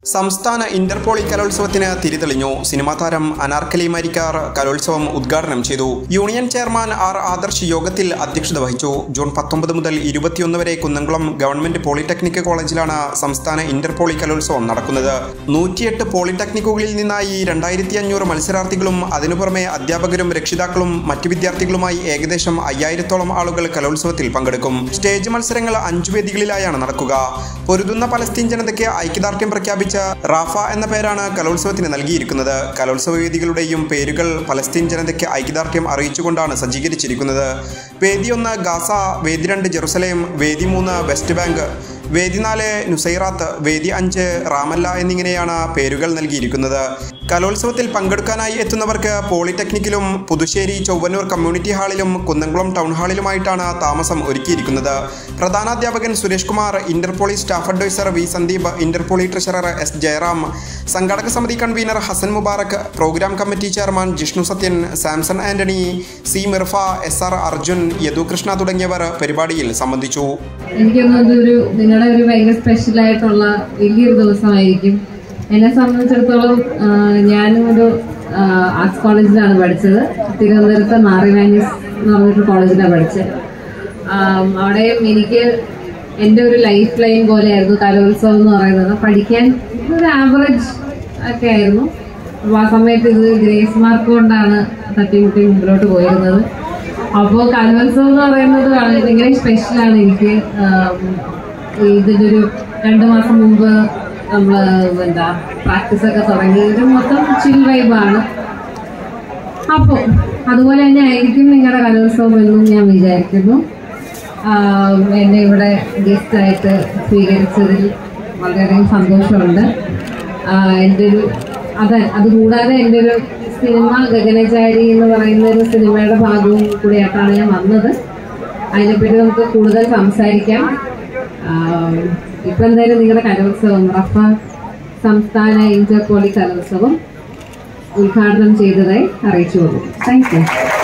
സംസ്ഥാന ഇന്റർപോളി കലോത്സവത്തിന് തിരിതെളിഞ്ഞു. സിനിമാ താരം അനാർക്കലി മരിക്കാർ കലോത്സവം ഉദ്ഘാടനം ചെയ്തു. യൂണിയൻ ചെയർമാൻ ആർ ആദർശ് യോഗത്തിൽ അധ്യക്ഷത വഹിച്ചു. ജൂൺ 19 മുതൽ 21 വരെ കുന്നംകുളം ഗവൺമെന്റ് പോളിടെക്നിക് കോളേജിലാണ് സംസ്ഥാന ഇന്റർപോളി കലോത്സവം നടക്കുന്നത്. 108 പോളിടെക്നിക്കുകളിൽ നിന്നായി 2500 മത്സരാർത്ഥികളും അതിനു പുറമെ അധ്യാപകരും രക്ഷിതാക്കളും മറ്റു വിദ്യാർത്ഥികളുമായി ഏകദേശം 5000-ഓളം ആളുകൾ കലോത്സവത്തിൽ പങ്കെടുക്കും. സ്റ്റേജ് മത്സരങ്ങൾ 5 വേദികളിലായാണ് നടക്കുക. പൊരുതുന്ന പലസ്തീൻ ജനതയ്ക്ക് ഐക്യദാർഢ്യം പ്രഖ്യാപിച്ച റാഫ എന്ന പേരാണ് കലോത്സവത്തിന് നൽകിയിരിക്കുന്നത്. കലോത്സവ വേദികളുടെയും പേരുകൾ പലസ്തീൻ ജനതയ്ക്ക് ഐക്യദാർഢ്യം അറിയിച്ചുകൊണ്ടാണ് സജ്ജീകരിച്ചിരിക്കുന്നത്. വേദി 1 ഗാസ, വേദി 2 ജെറുസലേം, വേദി 3 വെസ്റ്റ് ബാങ്ക്, വേദി 4 നുസൈറാത്ത്, വേദി 5 റാമല്ല എന്നിങ്ങനെയാണ് പേരുകൾ നൽകിയിരിക്കുന്നത്. കലോത്സവത്തിൽ പങ്കെടുക്കാനായി എത്തുന്നവർക്ക് പോളിടെക്നിക്കിലും പുതുശ്ശേരി ചൊവ്വന്നൂർ കമ്മ്യൂണിറ്റി ഹാളിലും കുന്നംകുളം ടൗൺ ഹാളിലുമായിട്ടാണ് താമസം ഒരുക്കിയിരിക്കുന്നത്. പ്രധാനാധ്യാപകൻ Suresh Kumar, interpoly staff adviser V Sandeep, interpoly treasurer S Jayaram, സംഘാടക സമിതി convener Hassan Mubarak, programme committee chairman Jishnu Sathyan, Samson Antony, C Mirfa, SR Arjun, Yadu Krishna തുടങ്ങിയവർ പരിപാടിയിൽ സംബന്ധിച്ചു. നിങ്ങളുടെ ഒരു ഭയങ്കര സ്പെഷ്യൽ ആയിട്ടുള്ള വലിയൊരു ദിവസമായിരിക്കും. എന്നെ സംബന്ധിച്ചിടത്തോളം ഞാനൊരു ആർട്സ് കോളേജിലാണ് പഠിച്ചത്. തിരുവനന്തപുരത്ത് നാറിവാനീസ് എന്ന് പറഞ്ഞൊരു കോളേജിലാണ് പഠിച്ചത്. അവിടെയും എനിക്ക് എൻ്റെ ഒരു ലൈഫ് ലൈൻ പോലെയായിരുന്നു കലോത്സവം എന്ന് പറയുന്നത്. പഠിക്കാൻ ഒരു ആവറേജ് ഒക്കെ ആയിരുന്നു. അപ്പോൾ ആ സമയത്ത് ഇത് ഗ്രേസ് മാർക്ക് കൊണ്ടാണ് തട്ടിമുട്ടി മുമ്പിലോട്ട് പോയിരുന്നത്. അപ്പോൾ കലോത്സവം എന്ന് പറയുന്നത് ഭയങ്കര സ്പെഷ്യലാണ് എനിക്ക്. ഇതിൻ്റെ ഒരു 2 മാസം മുമ്പ് നമ്മൾ പ്രാക്ടീസൊക്കെ തുടങ്ങി. ഇത് മൊത്തം ചിൽ വൈബാണ്. അപ്പോൾ അതുപോലെ തന്നെ ആയിരിക്കും നിങ്ങളുടെ കലോത്സവം എന്നും ഞാൻ വിചാരിക്കുന്നു. എന്നെ ഇവിടെ ഗസ്റ്റായിട്ട് സ്വീകരിച്ചതിൽ വളരെയധികം സന്തോഷമുണ്ട്. അതുകൂടാതെ എൻ്റെ ഒരു സിനിമ ഗഗനചാരി എന്ന് പറയുന്ന ഒരു സിനിമയുടെ ഭാഗവും കൂടിയായിട്ടാണ് ഞാൻ വന്നത്. അതിനെപ്പറ്റി നമുക്ക് കൂടുതൽ സംസാരിക്കാം. ഇപ്പം എന്തായാലും നിങ്ങളുടെ കലോത്സവം റഫ സംസ്ഥാന ഇന്റർപോളി കലോത്സവം ഉദ്ഘാടനം ചെയ്തതായി അറിയിച്ചു കൊടുക്കും. Thank U.